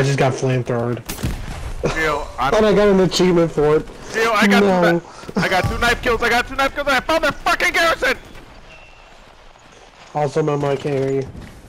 I just got flamethrowered. Gio, And I got an achievement for it. Gio, I got two knife kills. I found their fucking garrison. Also, Mama, I can't hear you.